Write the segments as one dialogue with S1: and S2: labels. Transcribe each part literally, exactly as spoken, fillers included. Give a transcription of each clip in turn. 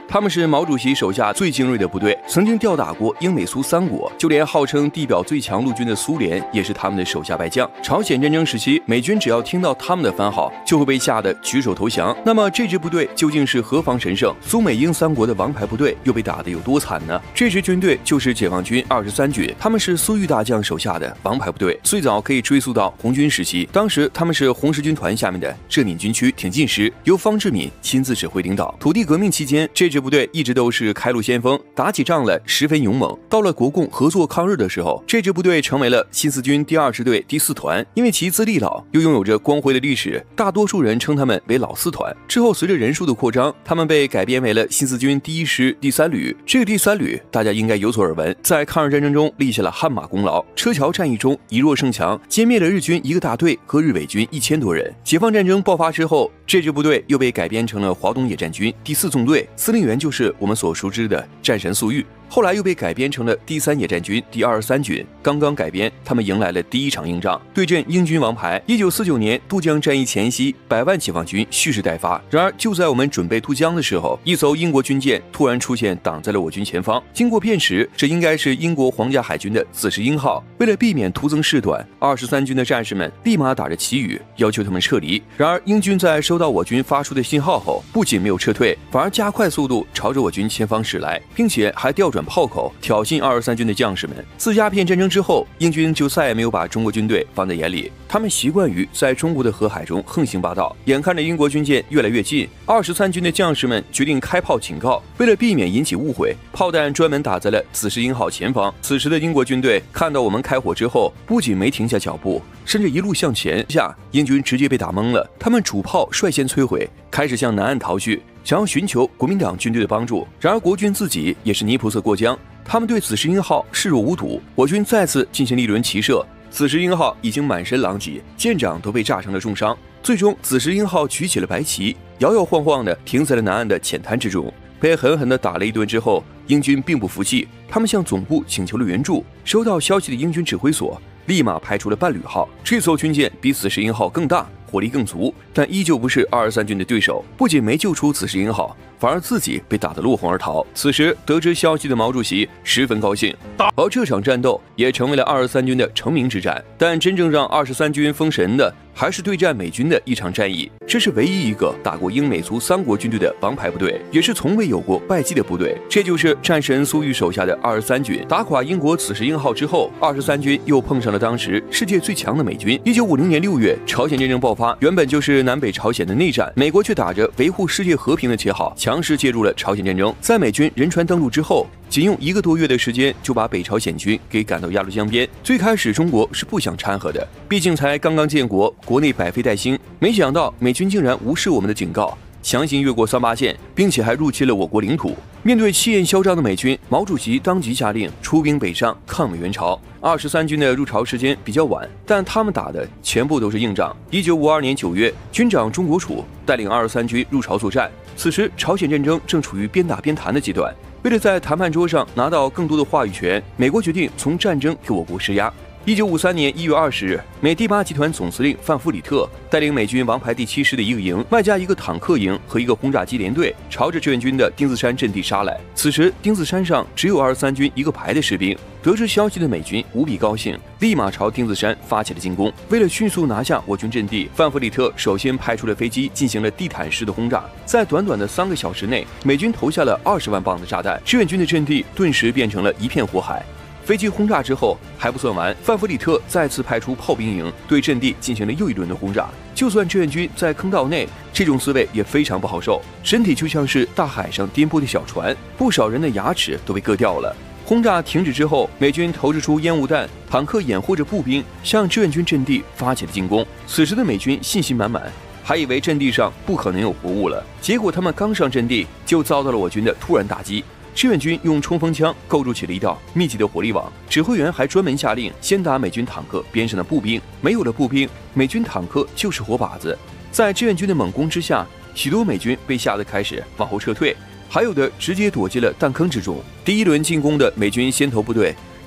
S1: 他们是毛主席手下最精锐的部队，曾经吊打过英美苏三国，就连号称地表最强陆军的苏联也是他们的手下败将。朝鲜战争时期，美军只要听到他们的番号，就会被吓得举手投降。那么这支部队究竟是何方神圣？苏美英三国的王牌部队又被打得有多惨呢？这支军队就是解放军二十三军，他们是苏玉大将手下的王牌部队，最早可以追溯到红军时期，当时他们是红十军团下面的浙闽军区挺进师，由方志敏亲自指挥领导。土地革命期间，这支部队一直都是开路先锋，打起仗来十分勇猛。到了国共合作抗日的时候，这支部队成为了新四军第二支队第四团，因为其资历老，又拥有着光辉的历史，大多数人称他们为老四团。之后随着人数的扩张，他们被改编为了新四军第一师第三旅。这个第三旅大家应该有所耳闻，在抗日战争中立下了汗马功劳。车桥战役中以弱胜强，歼灭了日军一个大队和日伪军一千多人。解放战争爆发之后，这支部队又被改编成了华东野战军第四纵队，司令员就是我们所熟知的战神粟裕。后来又被改编成了第三野战军第二十三军。刚刚改编，他们迎来了第一场硬仗，对阵英军王牌。一九四九年渡江战役前夕，百万解放军蓄势待发。然而就在我们准备渡江的时候，一艘英国军舰突然出现，挡在了我军前方。经过辨识，这应该是英国皇家海军的紫石英号。为了避免徒增事端，二十三军的战士们立马打着旗语要求他们撤离。然而英军在收到我军发出的信号后，不仅没有撤退，反而加快速度朝着我军前方驶来，并且还调转炮口挑衅二十三军的将士们。自鸦片战争之后，英军就再也没有把中国军队放在眼里，他们习惯于在中国的河海中横行霸道。眼看着英国军舰越来越近，二十三军的将士们决定开炮警告。为了避免引起误会，炮弹专门打在了紫石英号前方。此时的英国军队看到我们开火之后，不仅没停下脚步，甚至一路向前下。英军直接被打懵了，他们主炮率先摧毁，开始向南岸逃去，想要寻求国民党军队的帮助。然而国军自己也是泥菩萨过江，他们对紫石英号视若无睹。我军再次进行了一轮齐射，紫石英号已经满身狼藉，舰长都被炸成了重伤。最终紫石英号举起了白旗，摇摇晃晃地停在了南岸的浅滩之中。被狠狠地打了一顿之后，英军并不服气，他们向总部请求了援助。收到消息的英军指挥所立马派出了伴侣号，这艘军舰比紫石英号更大，火力更足，但依旧不是二十三军的对手。不仅没救出紫石英号，反而自己被打得落荒而逃。此时得知消息的毛主席十分高兴，而这场战斗也成为了二十三军的成名之战。但真正让二十三军封神的，还是对战美军的一场战役。这是唯一一个打过英美苏三国军队的王牌部队，也是从未有过败绩的部队。这就是战神粟裕手下的二十三军。打垮英国紫石英号之后，二十三军又碰上了当时世界最强的美军。一九五零年六月，朝鲜战争爆发，原本就是南北朝鲜的内战，美国却打着维护世界和平的旗号，强势介入了朝鲜战争。在美军仁川登陆之后，仅用一个多月的时间就把北朝鲜军给赶到鸭绿江边。最开始中国是不想掺和的，毕竟才刚刚建国，国内百废待兴。没想到美军竟然无视我们的警告，强行越过三八线，并且还入侵了我国领土。面对气焰嚣张的美军，毛主席当即下令出兵北上抗美援朝。二十三军的入朝时间比较晚，但他们打的全部都是硬仗。一九五二年九月，军长钟国楚带领二十三军入朝作战。此时朝鲜战争正处于边打边谈的阶段，为了在谈判桌上拿到更多的话语权，美国决定从战争给我国施压。一九五三年一月二十日，美第八集团总司令范弗里特带领美军王牌第七师的一个营，外加一个坦克营和一个轰炸机联队，朝着志愿军的丁字山阵地杀来。此时，丁字山上只有二十三军一个排的士兵。得知消息的美军无比高兴，立马朝丁字山发起了进攻。为了迅速拿下我军阵地，范弗里特首先派出了飞机进行了地毯式的轰炸。在短短的三个小时内，美军投下了二十万磅的炸弹，志愿军的阵地顿时变成了一片火海。飞机轰炸之后还不算完，范弗里特再次派出炮兵营对阵地进行了又一轮的轰炸。就算志愿军在坑道内，这种滋味也非常不好受，身体就像是大海上颠簸的小船，不少人的牙齿都被割掉了。轰炸停止之后，美军投掷出烟雾弹，坦克掩护着步兵向志愿军阵地发起了进攻。此时的美军信心满满，还以为阵地上不可能有活物了，结果他们刚上阵地就遭到了我军的突然打击。志愿军用冲锋枪构筑起了一道密集的火力网，指挥员还专门下令先打美军坦克边上的步兵，没有了步兵，美军坦克就是活靶子。在志愿军的猛攻之下，许多美军被吓得开始往后撤退，还有的直接躲进了弹坑之中。第一轮进攻的美军先头部队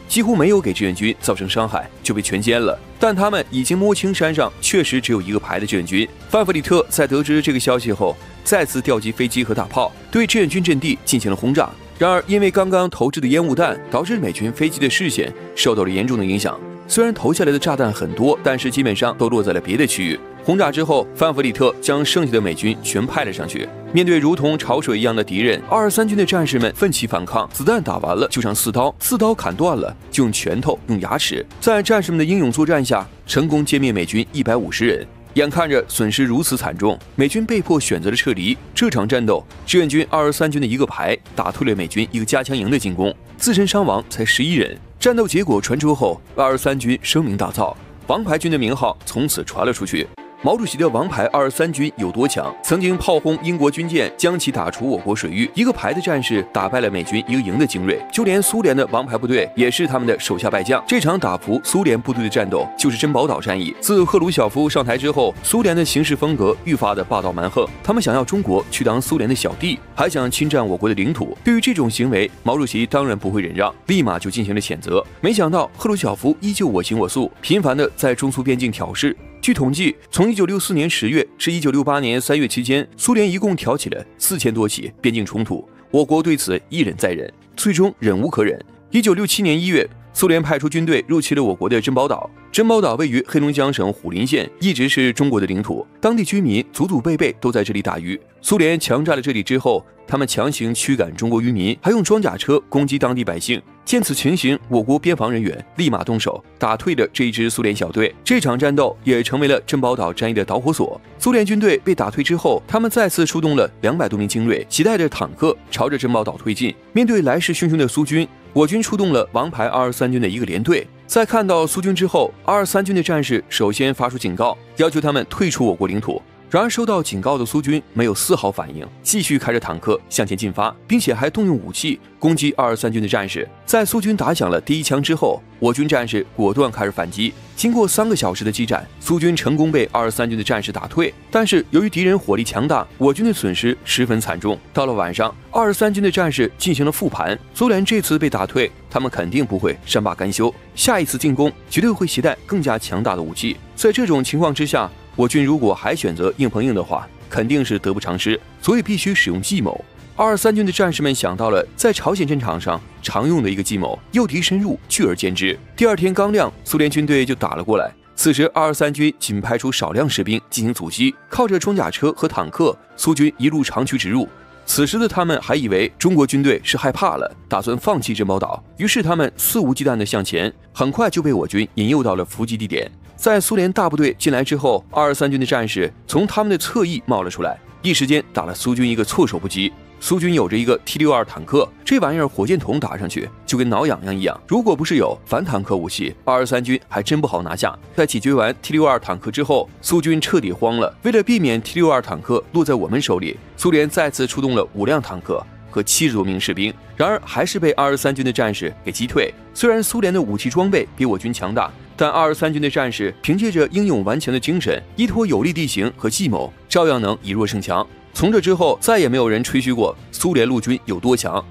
S1: 几乎没有给志愿军造成伤害，就被全歼了。但他们已经摸清山上确实只有一个排的志愿军。范弗里特在得知这个消息后，再次调集飞机和大炮，对志愿军阵地进行了轰炸。然而，因为刚刚投掷的烟雾弹，导致美军飞机的视线受到了严重的影响。虽然投下来的炸弹很多，但是基本上都落在了别的区域。轰炸之后，范弗里特将剩下的美军全派了上去。面对如同潮水一样的敌人，二二三军的战士们奋起反抗，子弹打完了就上刺刀，刺刀砍断了就用拳头、用牙齿。在战士们的英勇作战下，成功歼灭美军一百五十人。眼看着损失如此惨重，美军被迫选择了撤离。这场战斗，志愿军二二三军的一个排打退了美军一个加强营的进攻，自身伤亡才十一人。战斗结果传出后，二二三军声名大噪，王牌军的名号从此传了出去。毛主席的王牌二二三军有多强？曾经炮轰英国军舰，将其打出我国水域。一个排的战士打败了美军一个营的精锐，就连苏联的王牌部队也是他们的手下败将。这场打服苏联部队的战斗就是珍宝岛战役。自赫鲁晓夫上台之后，苏联的行事风格愈发的霸道蛮横，他们想要中国去当苏联的小弟，还想侵占我国的领土。对于这种行为，毛主席当然不会忍让，立马就进行了谴责。没想到赫鲁晓夫依旧我行我素，频繁的在中苏边境挑事。据统计，从一九六四年十月至一九六八年三月期间，苏联一共挑起了四千多起边境冲突。我国对此一忍再忍，最终忍无可忍。一九六七年一月，苏联派出军队入侵了我国的珍宝岛。珍宝岛位于黑龙江省虎林县，一直是中国的领土，当地居民祖祖辈辈都在这里打鱼。苏联强占了这里之后，他们强行驱赶中国渔民，还用装甲车攻击当地百姓。见此情形，我国边防人员立马动手，打退了这一支苏联小队。这场战斗也成为了珍宝岛战役的导火索。苏联军队被打退之后，他们再次出动了两百多名精锐，携带着坦克朝着珍宝岛推进。面对来势汹汹的苏军，我军出动了王牌二二三军的一个连队。在看到苏军之后，二二三军的战士首先发出警告，要求他们退出我国领土。然而收到警告的苏军没有丝毫反应，继续开着坦克向前进发，并且还动用武器攻击二二三军的战士。在苏军打响了第一枪之后，我军战士果断开始反击。经过三个小时的激战，苏军成功被二二三军的战士打退。但是由于敌人火力强大，我军的损失十分惨重。到了晚上，二二三军的战士进行了复盘，苏联这次被打退，他们肯定不会善罢甘休，下一次进攻绝对会携带更加强大的武器。在这种情况之下，我军如果还选择硬碰硬的话，肯定是得不偿失，所以必须使用计谋。二二三军的战士们想到了在朝鲜战场上常用的一个计谋，诱敌深入，聚而歼之。第二天刚亮，苏联军队就打了过来。此时二二三军仅派出少量士兵进行阻击，靠着装甲车和坦克，苏军一路长驱直入。此时的他们还以为中国军队是害怕了，打算放弃珍宝岛，于是他们肆无忌惮地向前，很快就被我军引诱到了伏击地点。在苏联大部队进来之后，二二三军的战士从他们的侧翼冒了出来，一时间打了苏军一个措手不及。苏军有着一个 T 六十二 坦克，这玩意儿火箭筒打上去就跟挠痒痒一样，如果不是有反坦克武器，二二三军还真不好拿下。在解决完 T 六十二 坦克之后，苏军彻底慌了。为了避免 T 六十二 坦克落在我们手里，苏联再次出动了五辆坦克和七十多名士兵，然而还是被二二三军的战士给击退。虽然苏联的武器装备比我军强大，但二二三军的战士凭借着英勇顽强的精神，依托有利地形和计谋，照样能以弱胜强。从这之后，再也没有人吹嘘过苏联陆军有多强。